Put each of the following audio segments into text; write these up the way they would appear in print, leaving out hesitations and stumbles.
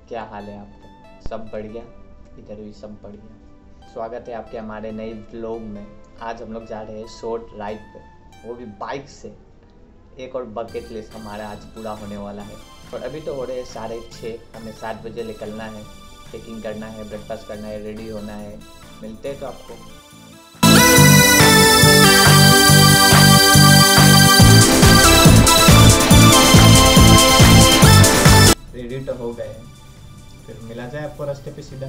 क्या हाल है आपका? सब बढ़िया? इधर भी सब बढ़िया। स्वागत है आपके हमारे नए व्लॉग में। आज हम लोग जा रहे हैं शॉर्ट राइड पे, वो भी बाइक से। एक और बकेट लिस्ट हमारा आज पूरा होने वाला है। और अभी तो हो रहे हैं 6:30, हमें 7 बजे निकलना है। चेकिंग करना है, ब्रेकफास्ट करना है, रेडी होना है। मिलते हैं तो आपको। रेडी तो हो गए हैं, फिर मिला जाए आपको रास्ते पे सीधा।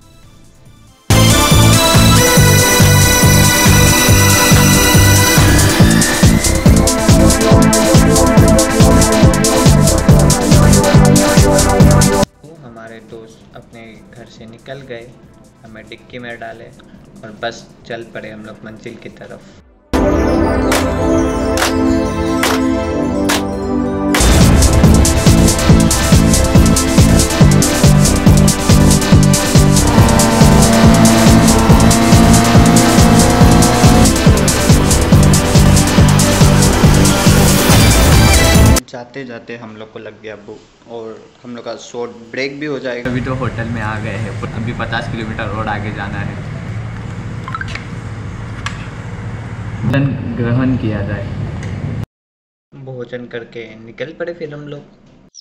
हमारे दोस्त अपने घर से निकल गए, हमें डिक्की में डाले और बस चल पड़े हम लोग मंजिल की तरफ। जाते जाते हम लोग को लग गया भूख और हम लोग का शॉर्ट ब्रेक भी हो जाएगा। अभी तो होटल में आ गए हैं, अभी 50 किलोमीटर और आगे जाना है। भोजन ग्रहण किया जाए। भोजन करके निकल पड़े फिर हम लोग।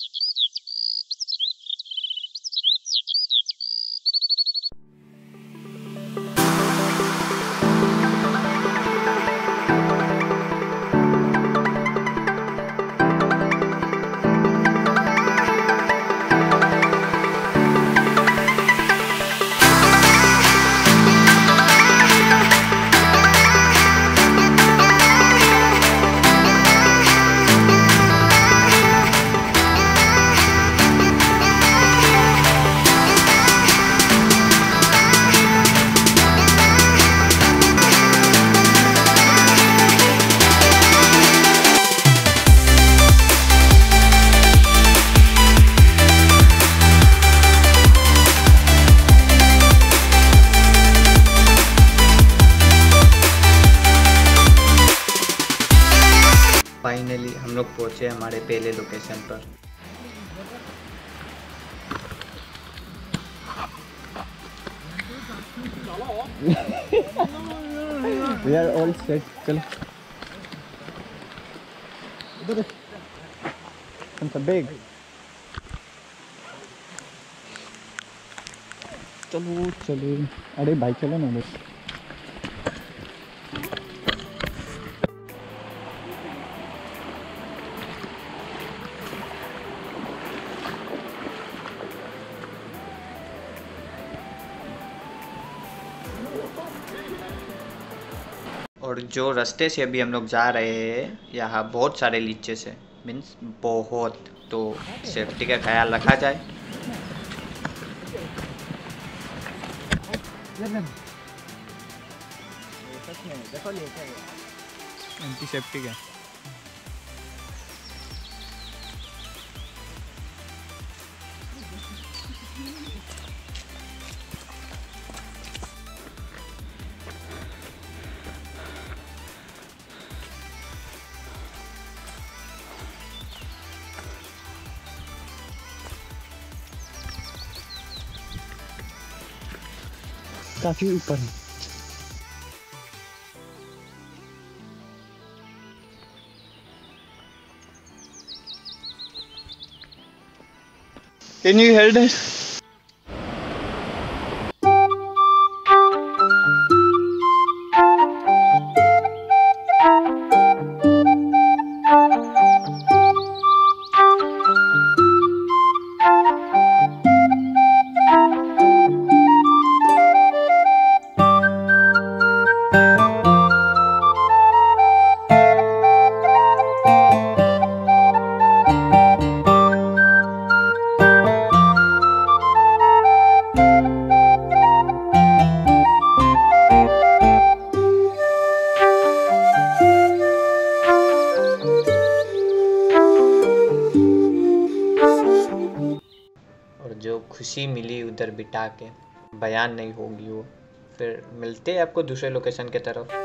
फाइनली हम लोग पहुँचे हमारे पहले लोकेशन पर। We are all set. चलो इधर कौन सा बैग? चलो चलो, अरे भाई चलो ना बस। और जो रास्ते से अभी हम लोग जा रहे हैं, यहाँ बहुत सारे लीचे से, मीन्स बहुत, तो सेफ्टी का ख्याल रखा जाए। एंटी सेप्टिक है। काफी ऊपर है। Can you hear that? जो खुशी मिली उधर बिता के बयान नहीं होगी वो। फिर मिलते हैं आपको दूसरे लोकेशन के तरफ।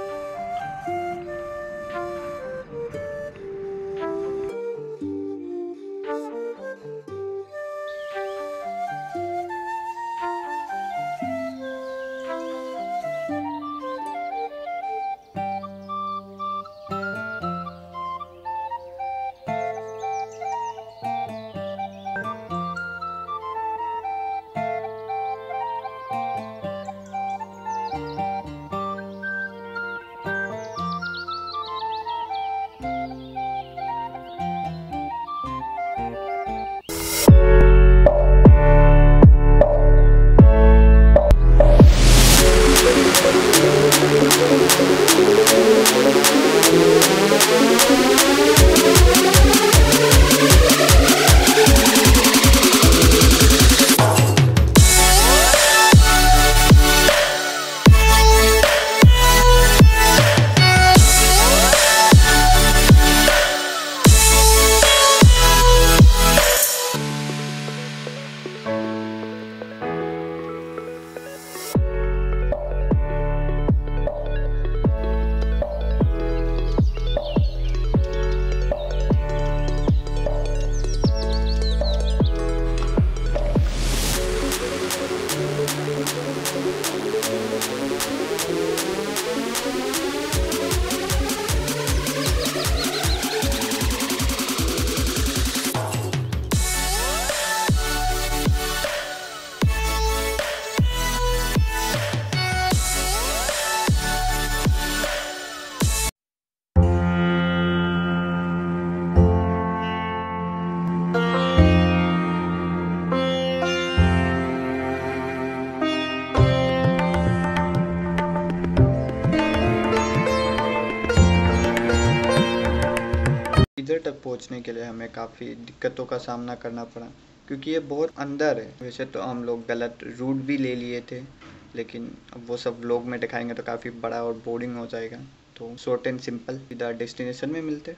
इधर तक पहुंचने के लिए हमें काफ़ी दिक्कतों का सामना करना पड़ा, क्योंकि ये बहुत अंदर है। वैसे तो हम लोग गलत रूट भी ले लिए थे, लेकिन अब वो सब व्लॉग में दिखाएंगे तो काफ़ी बड़ा और बोरिंग हो जाएगा। तो शॉर्ट एंड सिंपल सीधा डेस्टिनेशन में मिलते।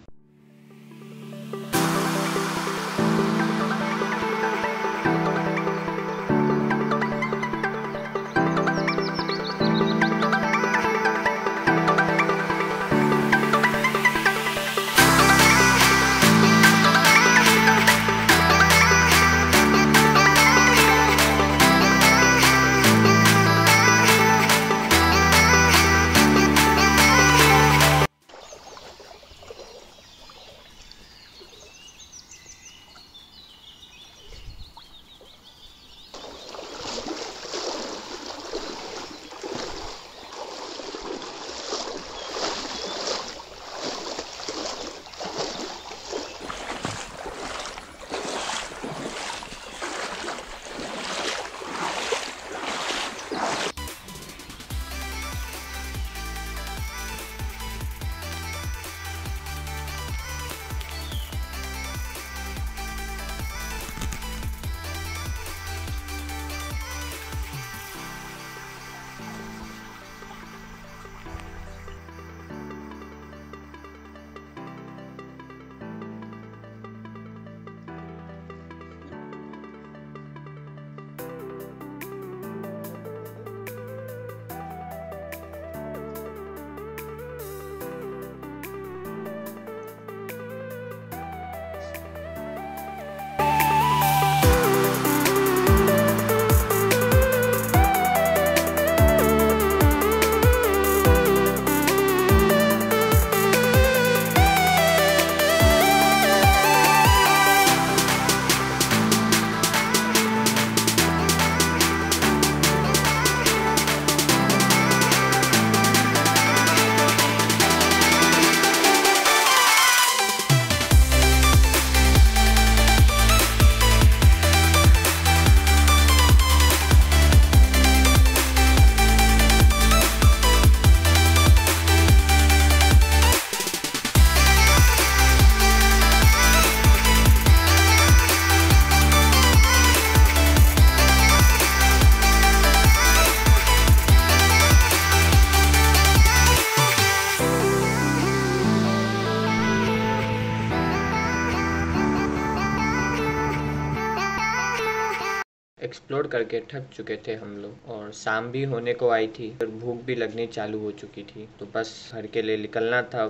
एक्सप्लोर करके थक चुके थे हम लोग और शाम भी होने को आई थी और भूख भी लगनी चालू हो चुकी थी, तो बस घर के लिए निकलना था।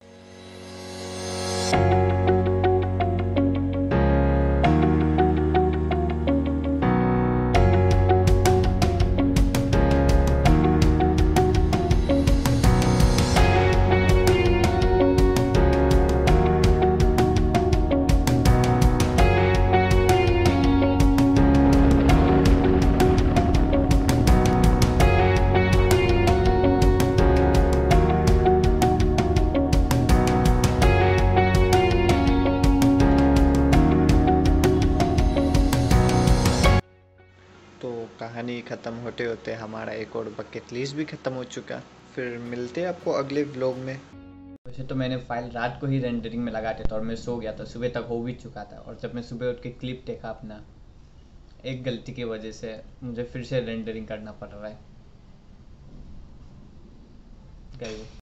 कहानी ख़त्म होते होते हमारा एक और बकेट लिस्ट भी ख़त्म हो चुका। फिर मिलते हैं आपको अगले व्लॉग में। वैसे तो मैंने फाइल रात को ही रेंडरिंग में लगा दिया था और मैं सो गया था, सुबह तक हो भी चुका था। और जब मैं सुबह उठ के क्लिप देखा अपना, एक गलती की वजह से मुझे फिर से रेंडरिंग करना पड़ रहा है।